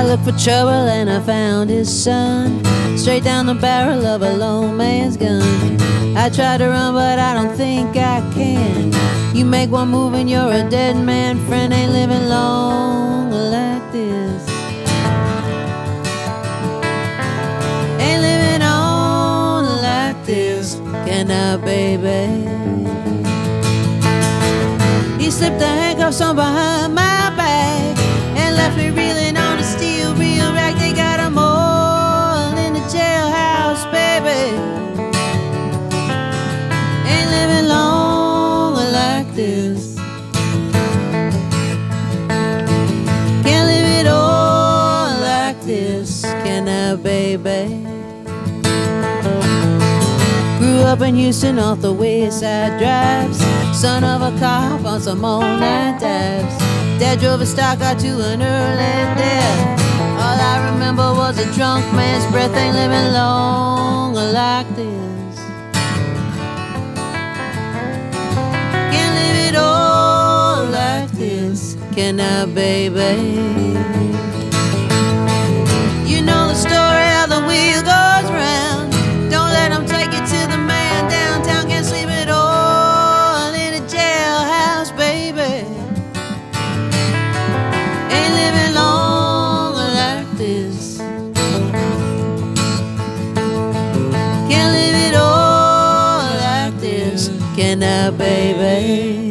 looked for trouble and I found his son, straight down the barrel of a lone man's gun. I tried to run but I don't think I can. You make one move and you're a dead man. Friend ain't living long like this. Ain't living on like this. Can I, baby? He slipped the handcuffs on behind my back and left me reeling on a steel reel rack. They got 'em all in the jailhouse, baby. Ain't living long like this. Can't live it all like this. Can I, baby? Grew up in Houston off the West Side drives, son of a cop on some all-night dives. Dad drove a stock car to an early death. All I remember was a drunk man's breath. Ain't living long like this. Can't live it all like this. Can I, baby? You know the story how the wheel goes round. Don't let them take you to the man downtown. Can't sleep at all in a jailhouse, baby. Ain't living long like this. Can't live it all like this. Can I, baby?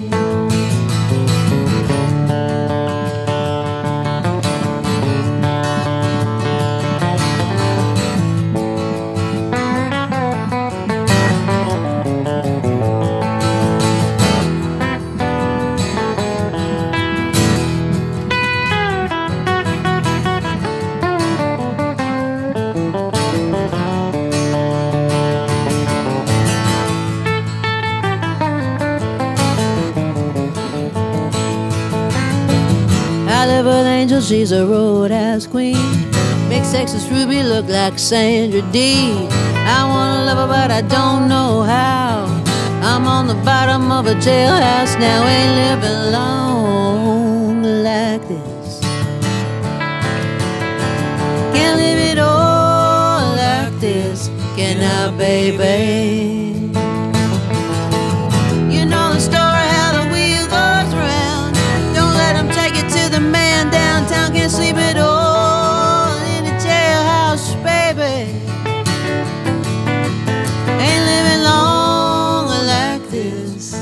I live with Angel, she's a roadhouse queen. Makes Texas Ruby look like Sandra Dee. I wanna love her but I don't know how. I'm on the bottom of a jailhouse now. Ain't living long like this. Can't live it all like this. Can I, baby? You know the story how the wheel goes round. Don't let them take it to the man downtown. Can't sleep at all in a jailhouse, baby. Ain't living long like this.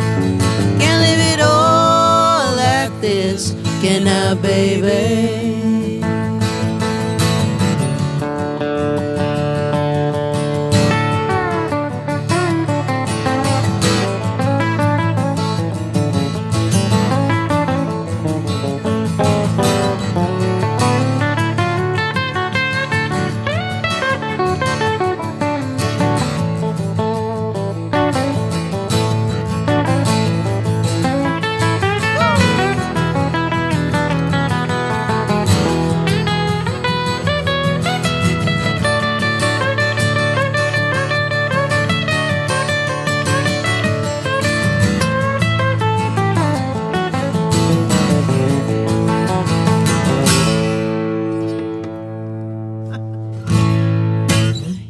Can't live it all like this. Can I, baby?